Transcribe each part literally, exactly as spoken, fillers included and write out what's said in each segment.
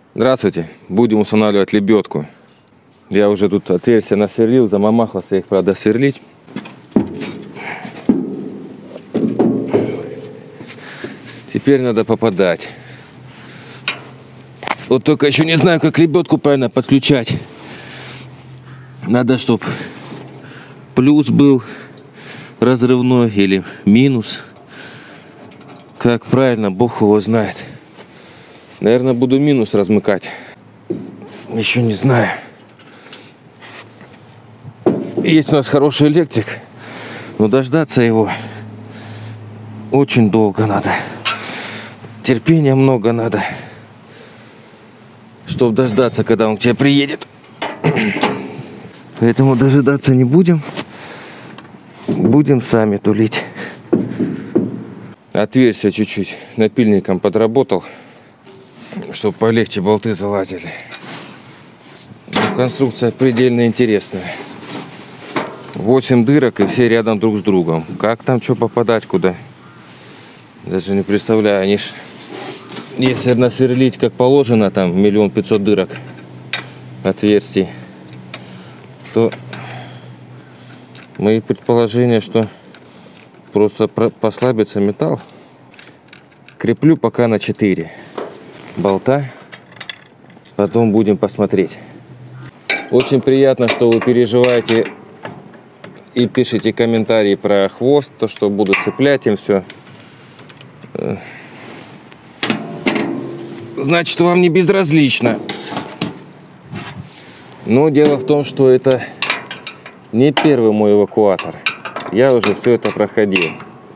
Здравствуйте. Будем устанавливать лебедку. Я уже тут отверстия насверлил, замамахался их, правда, сверлить. Теперь надо попадать. Вот только еще не знаю, как лебедку правильно подключать. Надо, чтобы плюс был разрывной или минус. Как правильно, Бог его знает. Наверное, буду минус размыкать. Еще не знаю. Есть у нас хороший электрик, но дождаться его очень долго надо. Терпения много надо, чтобы дождаться, когда он к тебе приедет. Поэтому дожидаться не будем. Будем сами тулить. Отверстие чуть-чуть напильником подработал, чтобы полегче болты залазили. Но конструкция предельно интересная. восемь дырок и все рядом друг с другом. Как там что попадать куда? Даже не представляю. Они ж, если насверлить как положено, там миллион пятьсот дырок отверстий, то мои предположения, что просто послабится металл. Креплю пока на четыре болта. Потом будем посмотреть. Очень приятно, что вы переживаете и пишите комментарии про хвост, то, что буду цеплять им все. Значит, вам не безразлично. Но дело в том, что это не первый мой эвакуатор. Я уже все это проходил.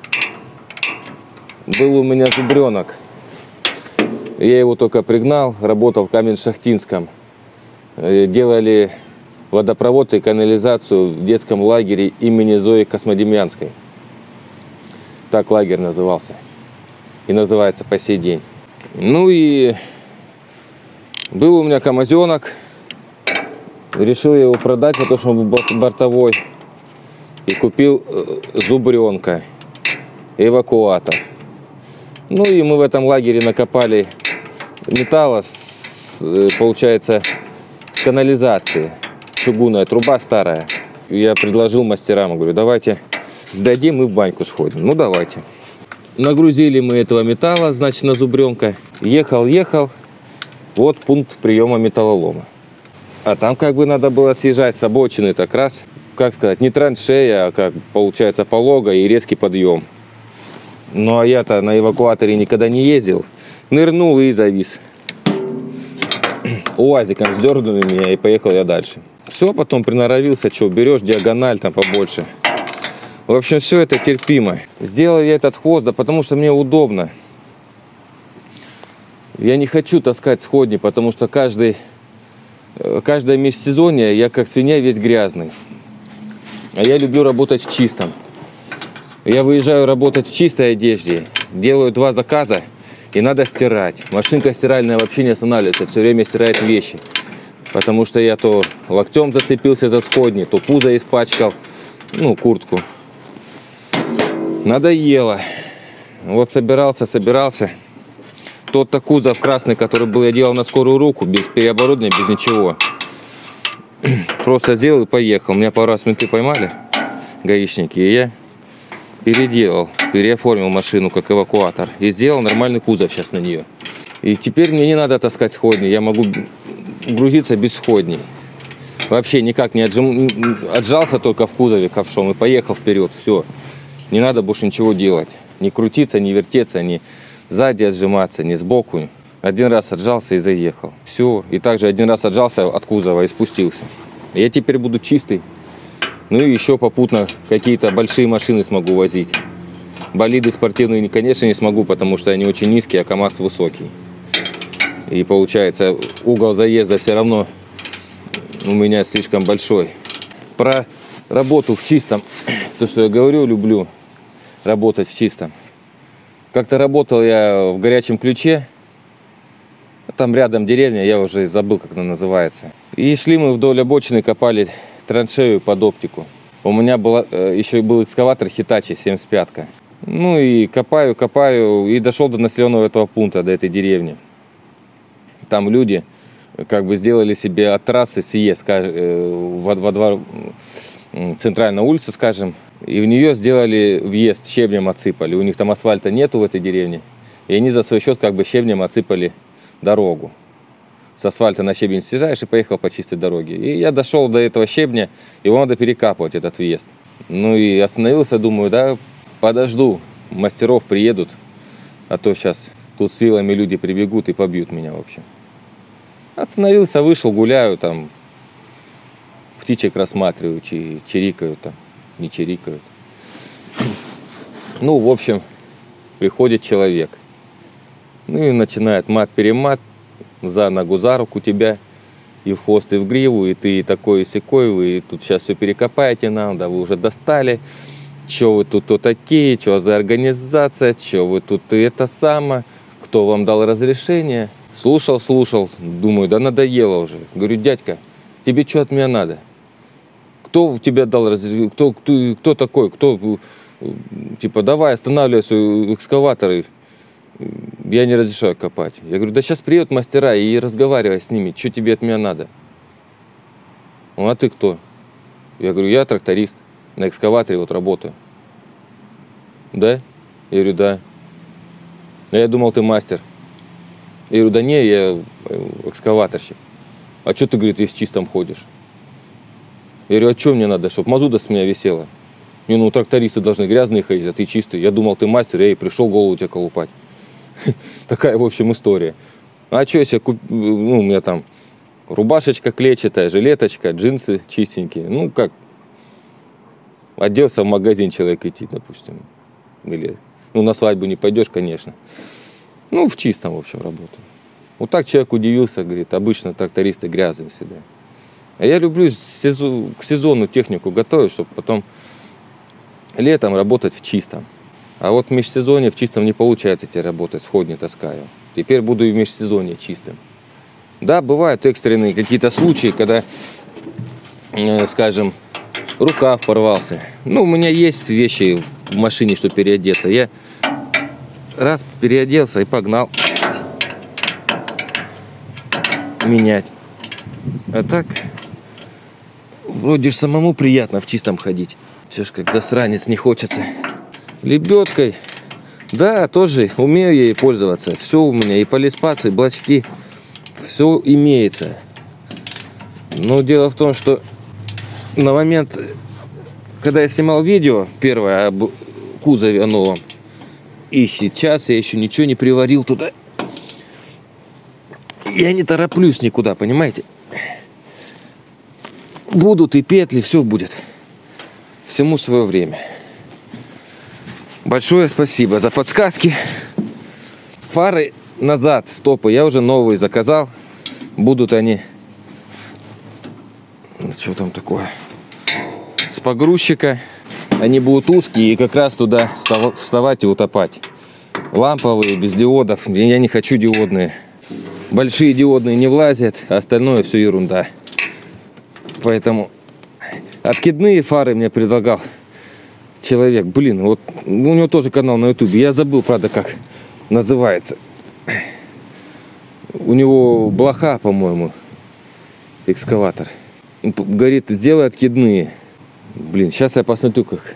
Был у меня зубренок. Я его только пригнал, работал в Камень-Шахтинском. Делали водопровод и канализацию в детском лагере имени Зои Космодемьянской. Так лагерь назывался. И называется по сей день. Ну и был у меня камазенок. Решил я его продать, потому что он был бортовой. И купил зубренка, эвакуатор. Ну и мы в этом лагере накопали металла, получается, с канализации. Чугунная труба старая. Я предложил мастерам, говорю, давайте сдадим и в баньку сходим. Ну давайте. Нагрузили мы этого металла, значит, на зубренка. Ехал, ехал. Вот пункт приема металлолома. А там как бы надо было съезжать с обочины так раз. Как сказать, не траншея, а как получается полога и резкий подъем. Ну а я-то на эвакуаторе никогда не ездил. Нырнул и завис. УАЗиком сдернули меня, и поехал я дальше. Все, потом приноровился, что берешь диагональ там побольше. В общем, все это терпимо. Сделал я этот хвост, да потому что мне удобно. Я не хочу таскать сходни, потому что каждый, каждое межсезонье я как свинья весь грязный. А я люблю работать в чистом. Я выезжаю работать в чистой одежде, делаю два заказа, и надо стирать. Машинка стиральная вообще не останавливается, все время стирает вещи. Потому что я то локтем зацепился за сходни, то пузо испачкал, ну, куртку. Надоело. Вот собирался, собирался. Тот-то кузов красный, который был, я делал на скорую руку, без переоборудования, без ничего. Просто сделал и поехал. Меня пару раз менты поймали, гаишники, и я переделал, переоформил машину как эвакуатор. И сделал нормальный кузов сейчас на нее. И теперь мне не надо таскать сходни, я могу грузиться без сходней. Вообще никак не отжим... отжался только в кузове ковшом и поехал вперед, все. Не надо больше ничего делать. Не крутиться, не вертеться, не сзади отжиматься, не сбоку. Один раз отжался и заехал. Все. И также один раз отжался от кузова и спустился. Я теперь буду чистый. Ну и еще попутно какие-то большие машины смогу возить. Болиды спортивные, конечно, не смогу, потому что они очень низкие, а КамАЗ высокий. И получается, угол заезда все равно у меня слишком большой. Про работу в чистом. То, что я говорю, люблю работать в чистом. Как-то работал я в Горячем Ключе. Там рядом деревня, я уже забыл, как она называется. И шли мы вдоль обочины, копали траншею под оптику. У меня была, еще был экскаватор Hitachi семьдесят пятка. Ну и копаю, копаю, и дошел до населенного этого пункта, до этой деревни. Там люди как бы сделали себе от трассы съезд, скажем, во, во двор, центральная улица, скажем, и в нее сделали въезд, щебнем отсыпали. У них там асфальта нету в этой деревне, и они за свой счет как бы щебнем отсыпали дорогу. С асфальта на щебень съезжаешь и поехал по чистой дороге. И я дошел до этого щебня, его надо перекапывать, этот въезд. Ну и остановился, думаю, да, подожду, мастеров приедут, а то сейчас тут силами люди прибегут и побьют меня, в общем. Остановился, вышел, гуляю, там, птичек рассматриваю, чирикают там, не чирикают. Ну, в общем, приходит человек. Ну и начинает мат-перемат, за ногу, за руку тебя, и в хвост, и в гриву, и ты такой, и сякой, вы тут сейчас все перекопаете нам, да вы уже достали, что вы тут то такие, что за организация, что вы тут и это самое, кто вам дал разрешение. Слушал, слушал, думаю, да надоело уже. Говорю, дядька, тебе что от меня надо? Кто тебе дал разрешение, кто, кто, кто такой, кто, типа, давай останавливайся, экскаваторы. Я не разрешаю копать. Я говорю, да сейчас приедут мастера и разговаривай с ними. Что тебе от меня надо? Он, а ты кто? Я говорю, я тракторист. На экскаваторе вот работаю. Да? Я говорю, да. А я думал, ты мастер. Я говорю, да не, я экскаваторщик. А что ты, говорит, весь в чистом ходишь? Я говорю, а что мне надо, чтобы мазуда с меня висела? Не, ну трактористы должны грязные ходить, а ты чистый. Я думал, ты мастер, я и пришел голову тебе колупать. Такая, в общем, история. А что, если куп... ну, у меня там рубашечка клетчатая, жилеточка, джинсы чистенькие. Ну, как оделся в магазин человек идти, допустим. Или, ну, на свадьбу не пойдешь, конечно. Ну, в чистом, в общем, работаю. Вот так человек удивился, говорит, обычно трактористы грязные всегда. А я люблю сезон, к сезону технику готовить, чтобы потом летом работать в чистом. А вот в межсезонье в чистом не получается тебе работать, сходни таскаю. Теперь буду и в межсезонье чистым. Да, бывают экстренные какие-то случаи, когда, э, скажем, рукав порвался. Ну, у меня есть вещи в машине, чтобы переодеться. Я раз переоделся и погнал менять. А так, вроде ж самому приятно в чистом ходить. Все ж как засранец не хочется. Лебедкой, да, тоже умею ей пользоваться. Все у меня, и полиспацы, и блочки, все имеется. Но дело в том, что на момент, когда я снимал видео первое об кузове новом, и сейчас я еще ничего не приварил туда. Я не тороплюсь никуда, понимаете? Будут и петли, все будет. Всему свое время. Большое спасибо за подсказки. Фары назад, стопы, я уже новые заказал. Будут они... Что там такое? С погрузчика. Они будут узкие и как раз туда вставать и утопать. Ламповые, без диодов. Я не хочу диодные. Большие диодные не влазят, а остальное все ерунда. Поэтому откидные фары мне предлагал человек. Блин, вот у него тоже канал на ютубе. Я забыл, правда, как называется. У него блоха, по-моему, экскаватор. Говорит, сделай откидные. Блин, сейчас я посмотрю, как.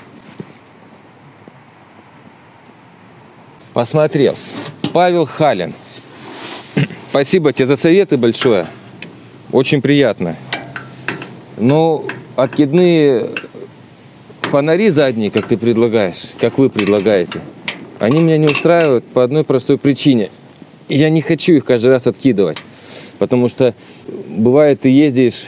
Посмотрел. Павел Халин. Спасибо тебе за советы большое. Очень приятно. Но откидные фонари задние, как ты предлагаешь, как вы предлагаете, они меня не устраивают по одной простой причине. Я не хочу их каждый раз откидывать. Потому что бывает, ты ездишь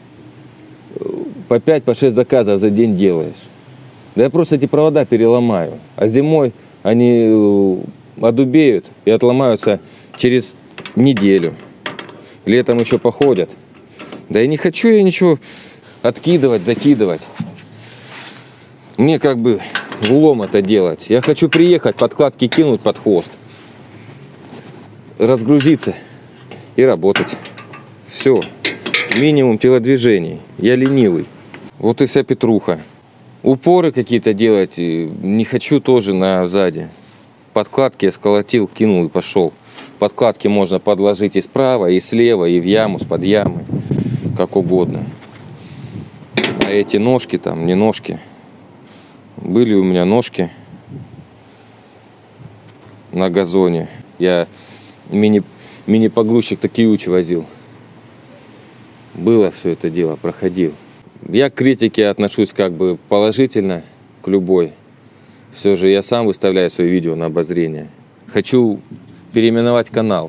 по пять, по шесть заказов за день делаешь. Да я просто эти провода переломаю. А зимой они одубеют и отломаются через неделю. Летом еще походят. Да я не хочу я ничего откидывать, закидывать. Мне как бы в лом это делать. Я хочу приехать, подкладки кинуть под хвост, разгрузиться и работать. Все. Минимум телодвижений. Я ленивый. Вот и вся петруха. Упоры какие-то делать не хочу тоже на сзади. Подкладки я сколотил, кинул и пошел. Подкладки можно подложить и справа, и слева, и в яму, с под ямы, как угодно. А эти ножки там, не ножки. Были у меня ножки на газоне. Я мини, мини-погрузчик Такеучи возил. Было все это дело, проходил. Я к критике отношусь как бы положительно, к любой. Все же я сам выставляю свои видео на обозрение. Хочу переименовать канал.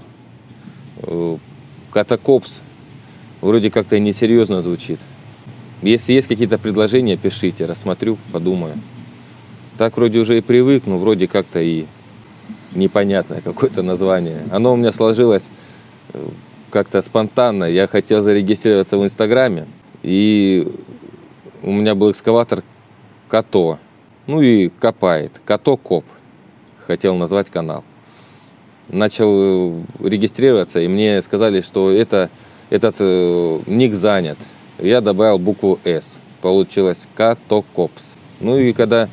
Катакопс вроде как-то несерьезно звучит. Если есть какие-то предложения, пишите, рассмотрю, подумаю. Так вроде уже и привык, но вроде как-то и непонятное какое-то название. Оно у меня сложилось как-то спонтанно. Я хотел зарегистрироваться в Инстаграме, и у меня был экскаватор Като. Ну и копает. Като-коп. Хотел назвать канал. Начал регистрироваться, и мне сказали, что это, этот э, ник занят. Я добавил букву «С». Получилось Катокопс. Ну и когда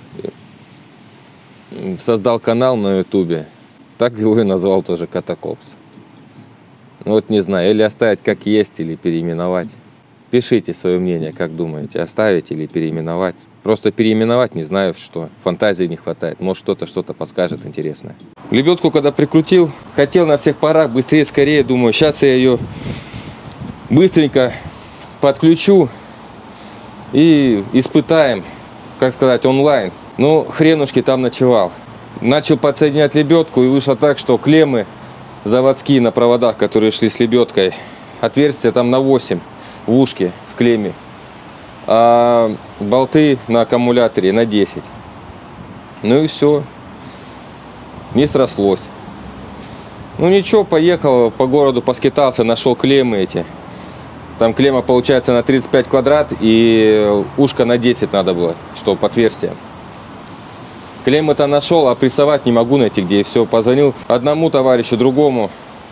создал канал на ютубе, так его и назвал тоже Катокопс. Вот не знаю, или оставить как есть, или переименовать. Пишите свое мнение, как думаете, оставить или переименовать. Просто переименовать не знаю что, фантазии не хватает. Может кто-то что-то подскажет интересное. Лебедку когда прикрутил, хотел на всех парах быстрее, скорее, думаю, сейчас я ее быстренько подключу и испытаем, как сказать, онлайн. Но хренушки там ночевал. Начал подсоединять лебедку, и вышло так, что клеммы заводские на проводах, которые шли с лебедкой, отверстия там на восемь в ушке, в клемме, а болты на аккумуляторе на десять. Ну и все. Не срослось. Ну ничего, поехал по городу, поскитался, нашел клеммы эти. Там клемма получается на тридцать пять квадрат, и ушко на десять надо было, чтобы отверстие. Клеммы-то нашел, а прессовать не могу найти где. И все, позвонил одному товарищу, другому.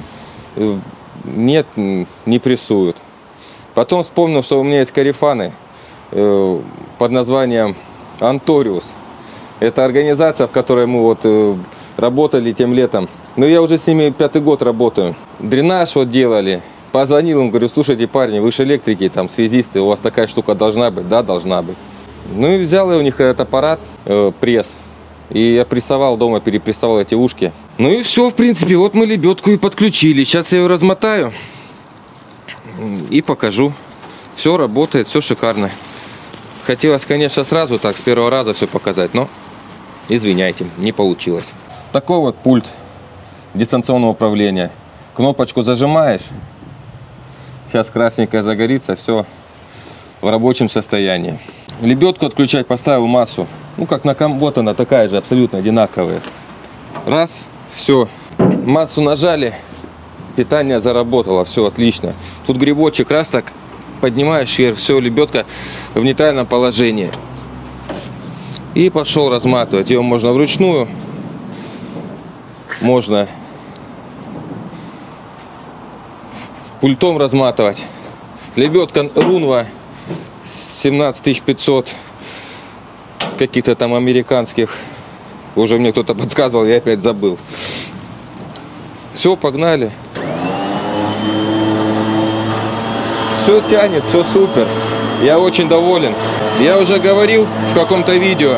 Нет, не прессуют. Потом вспомнил, что у меня есть корефаны э, под названием Анториус. Это организация, в которой мы вот э, работали тем летом. Но я уже с ними пятый год работаю. Дренаж вот делали. Позвонил им, говорю, слушайте, парни, вы же электрики, там, связисты, у вас такая штука должна быть? Да, должна быть. Ну и взял я у них этот аппарат, э, пресс. И я прессовал дома, перепрессовал эти ушки. Ну и все, в принципе, вот мы лебедку и подключили. Сейчас я ее размотаю и покажу. Все работает, все шикарно. Хотелось, конечно, сразу так, с первого раза все показать, но извиняйте, не получилось. Такой вот пульт дистанционного управления. Кнопочку зажимаешь, сейчас красненькая загорится, все в рабочем состоянии. Лебедку отключать, поставил массу. Ну, как на ком... Вот она такая же, абсолютно одинаковая. Раз, все. Массу нажали, питание заработало, все отлично. Тут грибочек, раз так поднимаешь вверх, все, лебедка в нейтральном положении. И пошел разматывать. Ее можно вручную, можно пультом разматывать. Лебедка Рунва семнадцать тысяч пятьсот, каких-то там американских. Уже мне кто-то подсказывал, я опять забыл. Все, погнали. Все тянет, все супер. Я очень доволен. Я уже говорил в каком-то видео.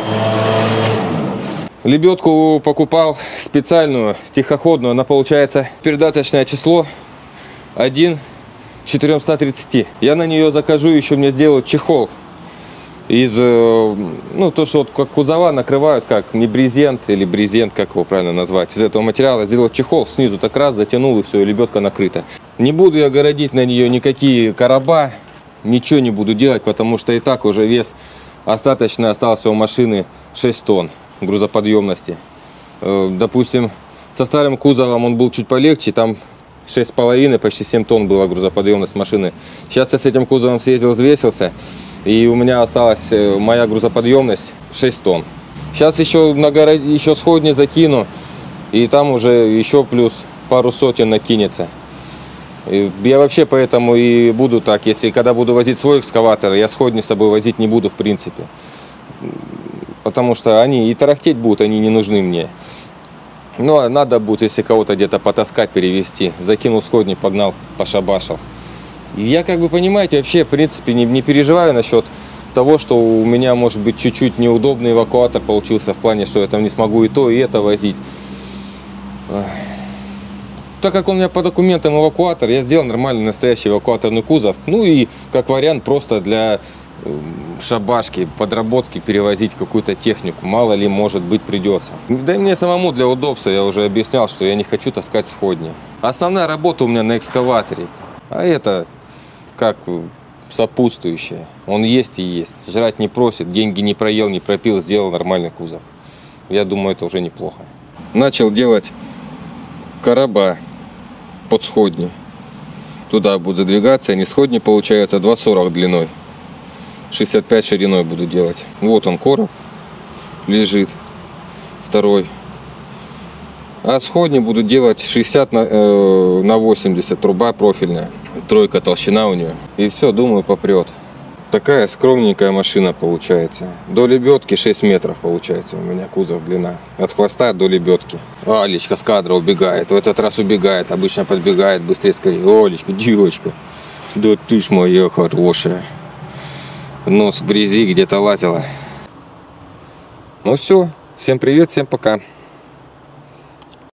Лебедку покупал специальную, тихоходную. Она получается передаточное число один к четырёмстам тридцати. Я на нее закажу, еще мне сделают чехол. Из, ну, то, что вот как кузова накрывают, как не брезент или брезент, как его правильно назвать. Из этого материала сделал чехол, снизу так раз затянул, и все, и лебедка накрыта. Не буду я городить на нее никакие короба, ничего не буду делать, потому что и так уже вес остаточно остался у машины шесть тонн грузоподъемности. Допустим, со старым кузовом он был чуть полегче, там шесть с половиной, почти семь тонн была грузоподъемность машины. Сейчас я с этим кузовом съездил, взвесился. И у меня осталась моя грузоподъемность шесть тонн. Сейчас еще, на город... еще сходни закину, и там уже еще плюс пару сотен накинется. И я вообще поэтому и буду так, если когда буду возить свой экскаватор, я сходни с собой возить не буду в принципе. Потому что они и тарахтеть будут, они не нужны мне. Ну, а надо будет, если кого-то где-то потаскать, перевести. Закинул сходни, погнал, пошабашил. И я, как бы, понимаете, вообще, в принципе, не, не переживаю насчет того, что у меня, может быть, чуть-чуть неудобный эвакуатор получился в плане, что я там не смогу и то, и это возить. Так как он у меня по документам эвакуатор, я сделал нормальный настоящий эвакуаторный кузов. Ну и как вариант просто для шабашки, подработки перевозить какую-то технику. Мало ли, может быть, придется. Да и мне самому для удобства, я уже объяснял, что я не хочу таскать сходни. Основная работа у меня на экскаваторе. А это как сопутствующее. Он есть и есть. Жрать не просит, деньги не проел, не пропил, сделал нормальный кузов. Я думаю, это уже неплохо. Начал делать короба под сходни. Туда будут задвигаться, они сходни получается два сорок длиной. шестьдесят пять шириной буду делать. Вот он, короб лежит, второй. А сходни буду делать шестьдесят на, э, на восемьдесят, труба профильная. Тройка толщина у нее. И все, думаю, попрет. Такая скромненькая машина получается. До лебедки шесть метров получается у меня кузов длина. От хвоста до лебедки. Алечка с кадра убегает. В этот раз убегает. Обычно подбегает быстрее, скорее. Олечка, девочка. Да ты ж моя хорошая. Нос в грязи где-то лазила. Ну все. Всем привет, всем пока.